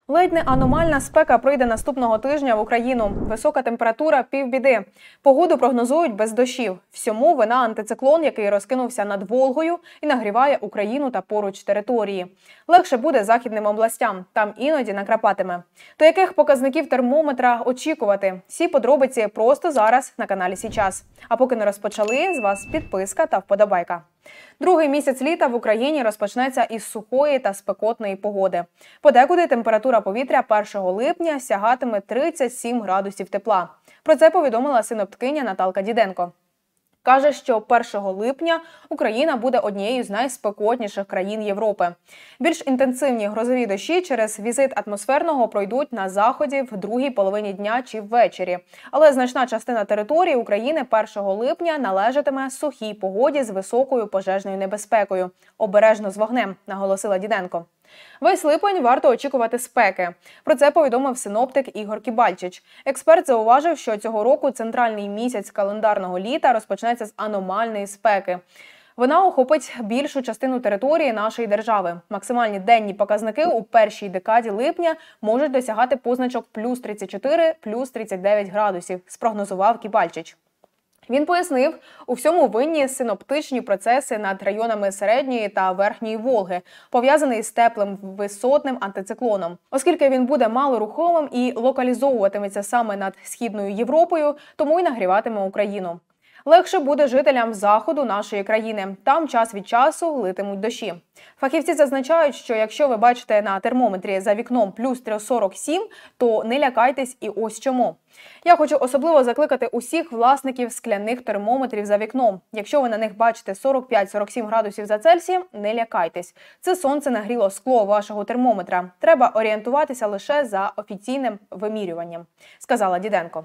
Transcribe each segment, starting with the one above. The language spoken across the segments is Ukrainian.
Ледь не аномальна спека прийде наступного тижня в Україну. Висока температура – півбіди. Погоду прогнозують без дощів. Всьому вина антициклон, який розкинувся над Волгою і нагріває Україну та поруч території. Легше буде західним областям. Там іноді накрапатиме. До яких показників термометра очікувати? Всі подробиці просто зараз на каналі Січас. А поки не розпочали, з вас підписка та вподобайка. Другий місяць літа в Україні розпочнеться із сухої та спекотної погоди. Подекуди температура повітря 1 липня сягатиме 37 градусів тепла. Про це повідомила синоптикиня Наталка Діденко. Каже, що 1 липня Україна буде однією з найспекотніших країн Європи. Більш інтенсивні грозові дощі через візит атмосферного пройдуть на заході в другій половині дня чи ввечері. Але значна частина території України 1 липня належатиме сухій погоді з високою пожежною небезпекою. Обережно з вогнем, наголосила Діденко. Весь липень варто очікувати спеки. Про це повідомив синоптик Ігор Кібальчич. Експерт зауважив, що цього року центральний місяць календарного літа розпочнеться з аномальної спеки. Вона охопить більшу частину території нашої держави. Максимальні денні показники у першій декаді липня можуть досягати позначок плюс 34, плюс 39 градусів, спрогнозував Кібальчич. Він пояснив, у всьому винні синоптичні процеси над районами Середньої та Верхньої Волги, пов'язаний з теплим висотним антициклоном. Оскільки він буде малорухомим і локалізовуватиметься саме над Східною Європою, тому й нагріватиме Україну. Легше буде жителям заходу нашої країни. Там час від часу литимуть дощі. Фахівці зазначають, що якщо ви бачите на термометрі за вікном плюс 47, то не лякайтесь і ось чому. Я хочу особливо закликати усіх власників скляних термометрів за вікном. Якщо ви на них бачите 45-47 градусів за Цельсієм, не лякайтесь. Це сонце нагріло скло вашого термометра. Треба орієнтуватися лише за офіційним вимірюванням, сказала Діденко.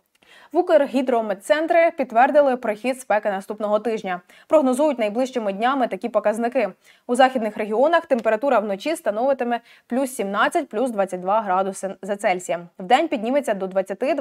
В Укргідрометцентрі підтвердили прихід спеки наступного тижня. Прогнозують найближчими днями такі показники. У західних регіонах температура вночі становитиме плюс 17, плюс 22 градуси за Цельсієм. Вдень підніметься до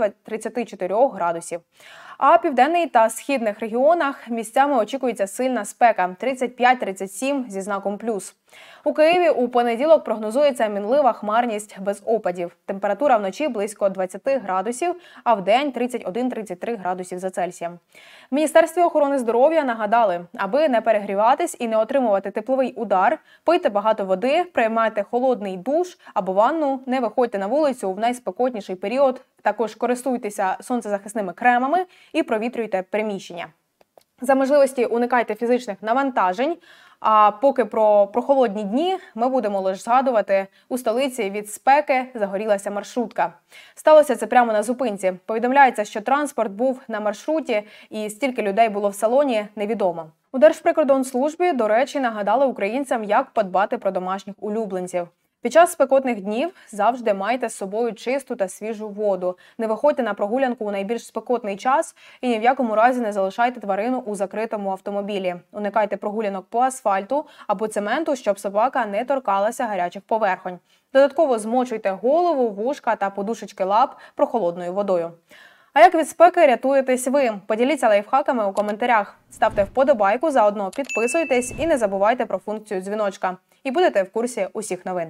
20-34 градусів. А південний та східних регіонах місцями очікується сильна спека – 35-37 зі знаком плюс. У Києві у понеділок прогнозується мінлива хмарність без опадів. Температура вночі близько 20 градусів, а вдень 31-33 градусів за Цельсієм. В Міністерстві охорони здоров'я нагадали, аби не перегріватись і не отримувати тепловий удар, пийте багато води, приймайте холодний душ або ванну, не виходьте на вулицю в найспекотніший період, також користуйтеся сонцезахисними кремами і провітрюйте приміщення. За можливості уникайте фізичних навантажень, а поки про прохолодні дні ми будемо лише згадувати, у столиці від спеки загорілася маршрутка. Сталося це прямо на зупинці. Повідомляється, що транспорт був на маршруті і стільки людей було в салоні – невідомо. У Держприкордонслужбі, до речі, нагадали українцям, як подбати про домашніх улюбленців. Під час спекотних днів завжди майте з собою чисту та свіжу воду. Не виходьте на прогулянку у найбільш спекотний час і ні в якому разі не залишайте тварину у закритому автомобілі. Уникайте прогулянок по асфальту або цементу, щоб собака не торкалася гарячих поверхонь. Додатково змочуйте голову, вушка та подушечки лап прохолодною водою. А як від спеки рятуєтесь ви? Поділіться лайфхаками у коментарях. Ставте вподобайку, заодно підписуйтесь і не забувайте про функцію дзвіночка. І будете в курсі усіх новин.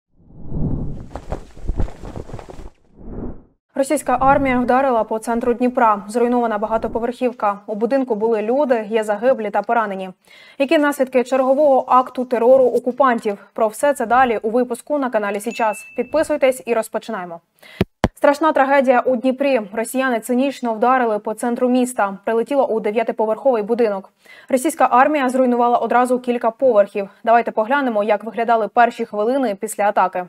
Російська армія вдарила по центру Дніпра. Зруйнована багатоповерхівка. У будинку були люди, є загиблі та поранені. Які наслідки чергового акту терору окупантів? Про все це далі у випуску на каналі Січас. Підписуйтесь і розпочинаємо. Страшна трагедія у Дніпрі. Росіяни цинічно вдарили по центру міста. Прилетіло у 9-поверховий будинок. Російська армія зруйнувала одразу кілька поверхів. Давайте поглянемо, як виглядали перші хвилини після атаки.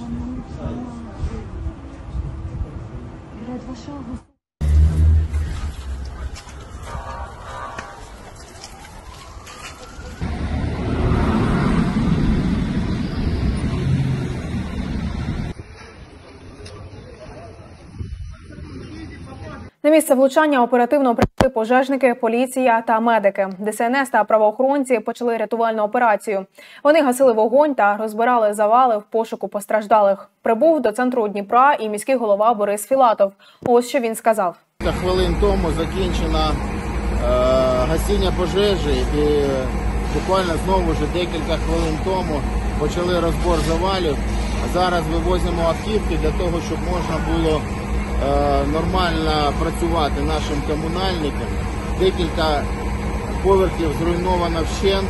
На місце влучання оперативно прибули пожежники, поліція та медики. ДСНС та правоохоронці почали рятувальну операцію. Вони гасили вогонь та розбирали завали в пошуку постраждалих. Прибув до центру Дніпра і міський голова Борис Філатов. Ось що він сказав. Хвилин тому закінчено гасіння пожежі і буквально знову ж декілька хвилин тому почали розбор завалів. Зараз вивозимо автівки для того, щоб можна було нормально працювати нашим комунальникам. Декілька поверхів зруйновано вщент.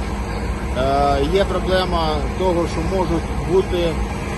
Є проблема того, що можуть бути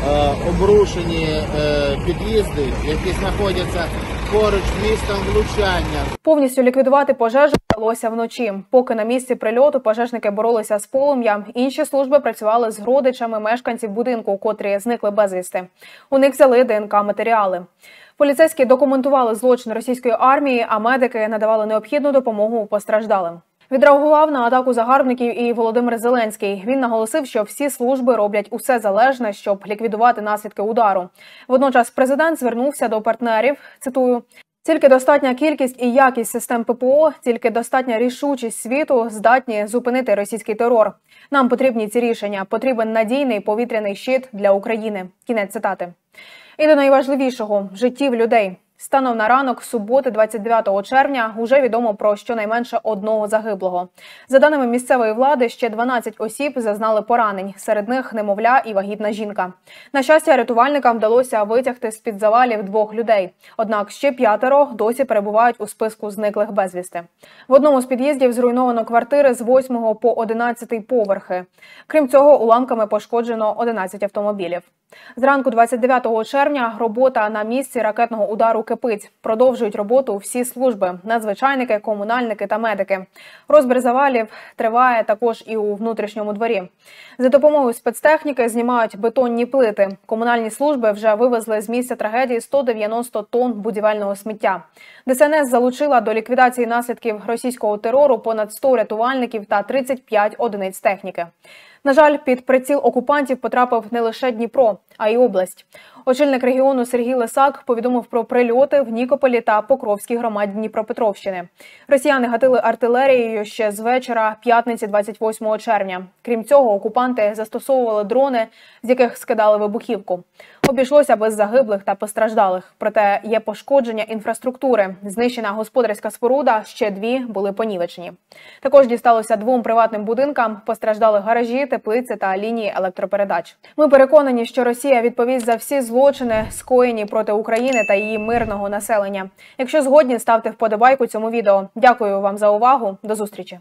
обрушені під'їзди, які знаходяться поруч з містом влучання. Повністю ліквідувати пожежу вдалося вночі. Поки на місці прильоту пожежники боролися з полум'ям, інші служби працювали з родичами мешканців будинку, котрі зникли безвісти. У них взяли ДНК-матеріали. Поліцейські документували злочин російської армії, а медики надавали необхідну допомогу постраждалим. Відреагував на атаку загарбників і Володимир Зеленський. Він наголосив, що всі служби роблять усе залежне, щоб ліквідувати наслідки удару. Водночас президент звернувся до партнерів, цитую, «Тільки достатня кількість і якість систем ППО, тільки достатня рішучість світу здатні зупинити російський терор. Нам потрібні ці рішення, потрібен надійний повітряний щит для України». Кінець цитати. І до найважливішого – життів людей. Станом на ранок суботи 29 червня уже відомо про щонайменше одного загиблого. За даними місцевої влади, ще 12 осіб зазнали поранень. Серед них немовля і вагітна жінка. На щастя, рятувальникам вдалося витягти з-під завалів 2 людей. Однак ще 5 досі перебувають у списку зниклих безвісти. В одному з під'їздів зруйновано квартири з 8 по 11 поверхи. Крім цього, уламками пошкоджено 11 автомобілів. Зранку 29 червня робота на місці ракетного удару кипить. Продовжують роботу всі служби – надзвичайники, комунальники та медики. Розбір завалів триває також і у внутрішньому дворі. За допомогою спецтехніки знімають бетонні плити. Комунальні служби вже вивезли з місця трагедії 190 тонн будівельного сміття. ДСНС залучила до ліквідації наслідків російського терору понад 100 рятувальників та 35 одиниць техніки. На жаль, під приціл окупантів потрапив не лише Дніпро, а й область. Очільник регіону Сергій Лисак повідомив про прильоти в Нікополі та Покровській громаді Дніпропетровщини. Росіяни гатили артилерією ще з вечора п'ятниці 28 червня. Крім цього, окупанти застосовували дрони, з яких скидали вибухівку. Обійшлося без загиблих та постраждалих. Проте є пошкодження інфраструктури. Знищена господарська споруда, ще 2 були понівечені. Також дісталося 2 приватним будинкам, постраждали гаражі, теплиці та лінії електропередач. Ми переконані, що Росія відповість за всі злочини, скоєні проти України та її мирного населення. Якщо згодні, ставте вподобайку цьому відео. Дякую вам за увагу. До зустрічі.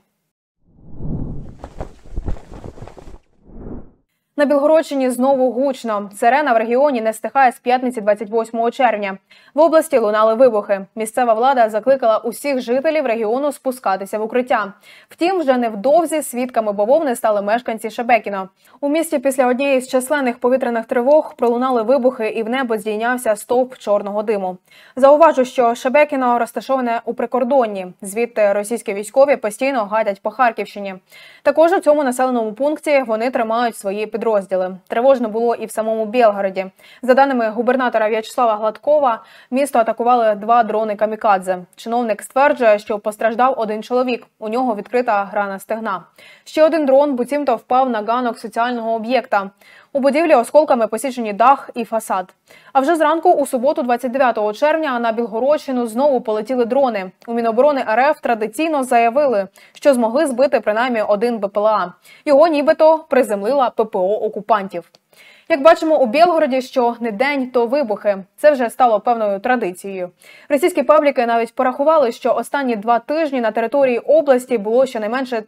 На Білгородщині знову гучно. Сирена в регіоні не стихає з п'ятниці 28 червня. В області лунали вибухи. Місцева влада закликала усіх жителів регіону спускатися в укриття. Втім, вже невдовзі свідками бавовни стали мешканці Шебекіно. У місті після однієї з численних повітряних тривог пролунали вибухи і в небо здійнявся стовп чорного диму. Зауважу, що Шебекіно розташоване у прикордонні. Звідти російські військові постійно гатять по Харківщині. Також у цьому населеному пункті вони тримають свої підрозділи. Тривожно було і в самому Білгороді. За даними губернатора В'ячеслава Гладкова, місто атакували 2 дрони камікадзе. Чиновник стверджує, що постраждав 1 чоловік. У нього відкрита рана стегна. Ще 1 дрон буцімто впав на ганок соціального об'єкта. У будівлі осколками посічені дах і фасад. А вже зранку у суботу 29 червня на Білгородщину знову полетіли дрони. У Міноборони РФ традиційно заявили, що змогли збити принаймні 1 БПЛА. Його нібито приземлила ППО окупантів. Як бачимо, у Білгороді що не день, то вибухи. Це вже стало певною традицією. Російські пабліки навіть порахували, що останні 2 тижні на території області було щонайменше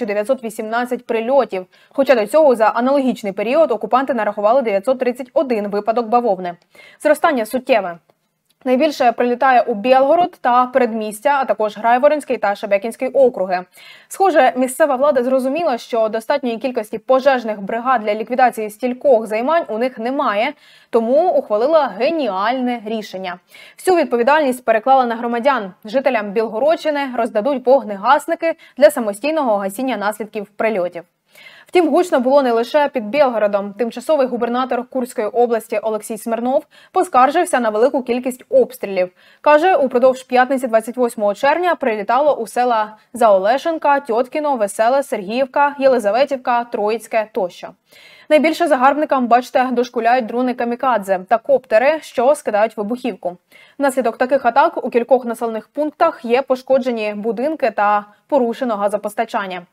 1918 прильотів. Хоча до цього за аналогічний період окупанти нарахували 931 випадок бавовни. Зростання суттєве. Найбільше прилітає у Білгород та передмістя, а також Грайворонський та Шебекінський округи. Схоже, місцева влада зрозуміла, що достатньої кількості пожежних бригад для ліквідації стількох займань у них немає, тому ухвалила геніальне рішення. Всю відповідальність переклала на громадян. Жителям Білгородщини роздадуть вогнегасники для самостійного гасіння наслідків прильотів. Втім, гучно було не лише під Білгородом. Тимчасовий губернатор Курської області Олексій Смирнов поскаржився на велику кількість обстрілів. Каже, упродовж п'ятниці 28 червня прилітало у села Заолешенка, Тьоткіно, Веселе, Сергіївка, Єлизаветівка, Троїцьке тощо. Найбільше загарбникам, бачите, дошкуляють дрони камікадзе та коптери, що скидають вибухівку. Внаслідок таких атак у кількох населених пунктах є пошкоджені будинки та порушено газопостачання.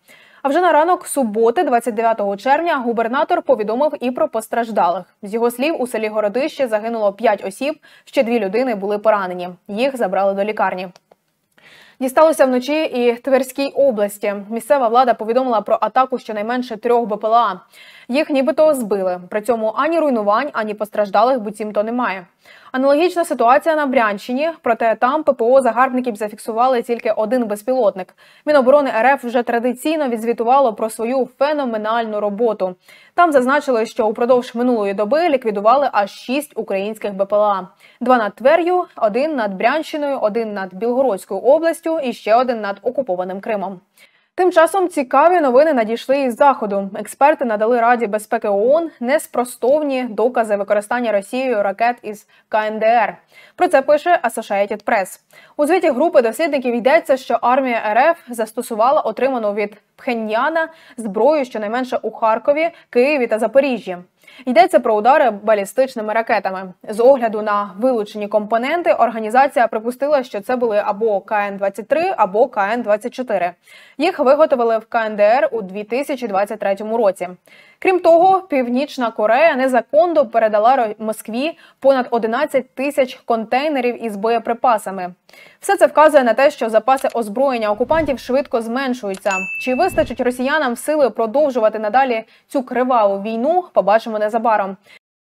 А вже на ранок суботи, 29 червня, губернатор повідомив і про постраждалих. З його слів, у селі Городище загинуло 5 осіб, ще 2 людини були поранені. Їх забрали до лікарні. Дісталося вночі і Тверській області. Місцева влада повідомила про атаку щонайменше 3 БПЛА. Їх нібито збили. При цьому ані руйнувань, ані постраждалих буцімто немає. Аналогічна ситуація на Брянщині, проте там ППО загарбників зафіксували тільки 1 безпілотник. Міноборони РФ вже традиційно відзвітувало про свою феноменальну роботу. Там зазначили, що упродовж минулої доби ліквідували аж 6 українських БПЛА. 2 над Твер'ю, 1 над Брянщиною, 1 над Білгородською областю і ще 1 над окупованим Кримом. Тим часом цікаві новини надійшли із Заходу. Експерти надали Раді безпеки ООН неспростовні докази використання Росією ракет із КНДР. Про це пише Associated Press. У звіті групи дослідників йдеться, що армія РФ застосувала отриману від Пхеньяна зброю щонайменше у Харкові, Києві та Запоріжжі. Йдеться про удари балістичними ракетами. З огляду на вилучені компоненти, організація припустила, що це були або КН-23, або КН-24. Їх виготовили в КНДР у 2023 році. Крім того, Північна Корея незаконно передала Москві понад 11 тисяч контейнерів із боєприпасами. Все це вказує на те, що запаси озброєння окупантів швидко зменшуються. Чи вистачить росіянам сили продовжувати надалі цю криваву війну, побачимо незабаром.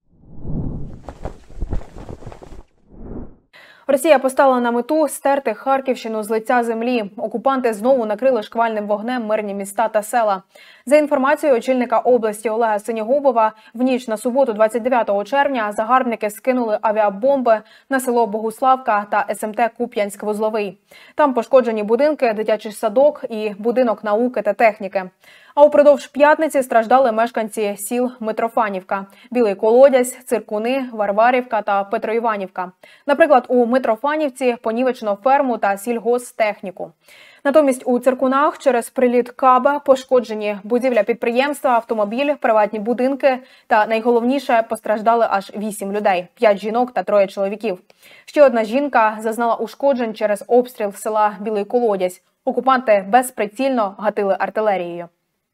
Росія поставила на мету стерти Харківщину з лиця землі. Окупанти знову накрили шквальним вогнем мирні міста та села. За інформацією очільника області Олега Синігубова, в ніч на суботу 29 червня загарбники скинули авіабомби на село Богуславка та СМТ Куп'янськ-Вузловий. Там пошкоджені будинки, дитячий садок і будинок науки та техніки. А упродовж п'ятниці страждали мешканці сіл Митрофанівка, Білий Колодязь, Циркуни, Варварівка та Петроіванівка. Наприклад, у Митрофанівці понівечено ферму та сільгосптехніку. Натомість у Циркунах через приліт КАБа пошкоджені будівля підприємства, автомобіль, приватні будинки та, найголовніше, постраждали аж 8 людей – 5 жінок та 3 чоловіків. Ще одна жінка зазнала ушкоджень через обстріл села Білий Колодязь. Окупанти безприцільно гатили артилерією.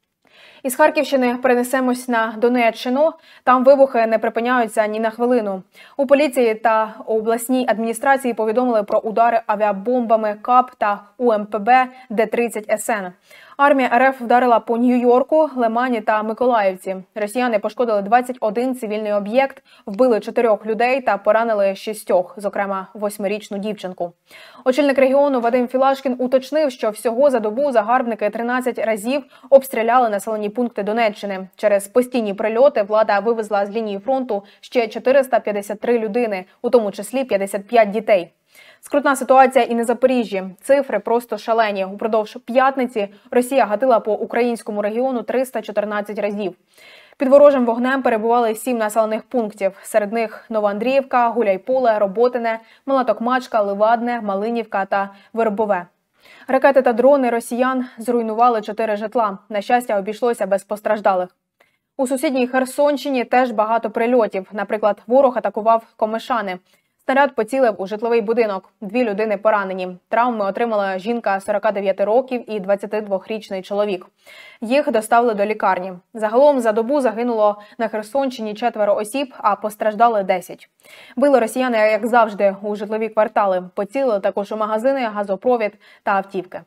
Із Харківщини перенесемось на Донеччину. Там вибухи не припиняються ні на хвилину. У поліції та обласній адміністрації повідомили про удари авіабомбами КАБ та УМПБ Д-30 СН. Армія РФ вдарила по Нью-Йорку, Лимані та Миколаївці. Росіяни пошкодили 21 цивільний об'єкт, вбили 4 людей та поранили 6, зокрема 8-річну дівчинку. Очільник регіону Вадим Філашкін уточнив, що всього за добу загарбники 13 разів обстріляли населені пункти Донеччини. Через постійні прильоти влада вивезла з лінії фронту ще 453 людини, у тому числі 55 дітей. Скрутна ситуація і на Запоріжжі. Цифри просто шалені. Упродовж п'ятниці Росія гатила по українському регіону 314 разів. Під ворожим вогнем перебували 7 населених пунктів. Серед них Новоандріївка, Гуляйполе, Роботине, Мала Токмачка, Ливадне, Малинівка та Вербове. Ракети та дрони росіян зруйнували 4 житла. На щастя, обійшлося без постраждалих. У сусідній Херсонщині теж багато прильотів. Наприклад, ворог атакував Комишани. Снаряд поцілив у житловий будинок. 2 людини поранені. Травми отримала жінка 49 років і 22-річний чоловік. Їх доставили до лікарні. Загалом за добу загинуло на Херсонщині 4 осіб, а постраждали 10. Били росіяни, як завжди, у житлові квартали. Поцілили також у магазини, газопровід та автівки.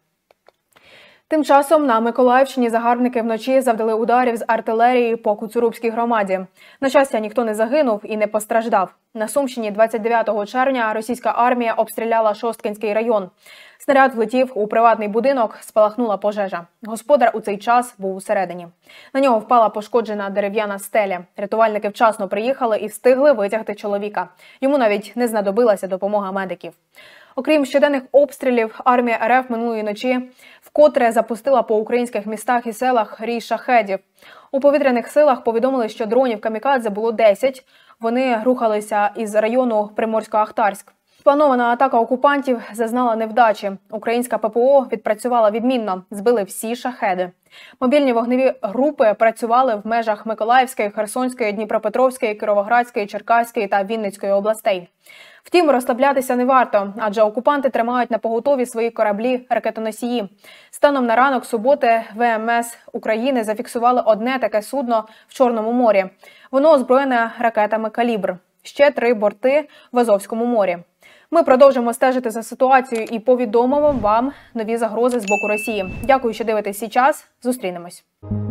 Тим часом на Миколаївщині загарбники вночі завдали ударів з артилерії по Куцурубській громаді. На щастя, ніхто не загинув і не постраждав. На Сумщині 29 червня російська армія обстріляла Шосткинський район. Снаряд влетів у приватний будинок, спалахнула пожежа. Господар у цей час був усередині. На нього впала пошкоджена дерев'яна стеля. Рятувальники вчасно приїхали і встигли витягти чоловіка. Йому навіть не знадобилася допомога медиків. Окрім щоденних обстрілів, армія РФ минулої ночі вкотре запустила по українських містах і селах рій шахедів. У повітряних силах повідомили, що дронів камікадзе було 10. Вони рухалися із району Приморсько-Ахтарськ. Спланована атака окупантів зазнала невдачі. Українська ППО відпрацювала відмінно, збили всі шахеди. Мобільні вогневі групи працювали в межах Миколаївської, Херсонської, Дніпропетровської, Кіровоградської, Черкаської та Вінницької областей. Втім, розслаблятися не варто, адже окупанти тримають на поготові свої кораблі-ракетоносії. Станом на ранок суботи ВМС України зафіксували одне таке судно в Чорному морі. Воно озброєне ракетами «Калібр». Ще 3 борти в Азовському морі. Ми продовжимо стежити за ситуацією і повідомимо вам нові загрози з боку Росії. Дякую, що дивитесь «Січас». Зустрінемось.